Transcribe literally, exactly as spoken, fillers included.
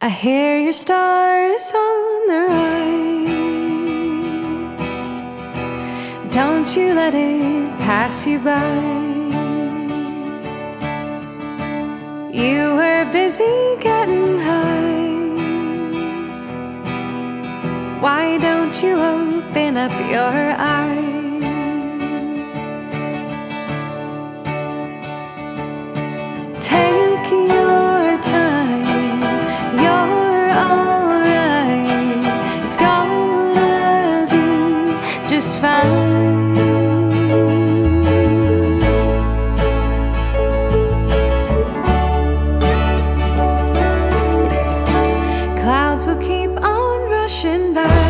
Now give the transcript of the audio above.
I hear your stars on the rise. Don't you let it pass you by. You were busy getting high. Why don't you open up your eyes? Take your time, you're alright. It's gonna be just fine. Clouds will keep on rushing by.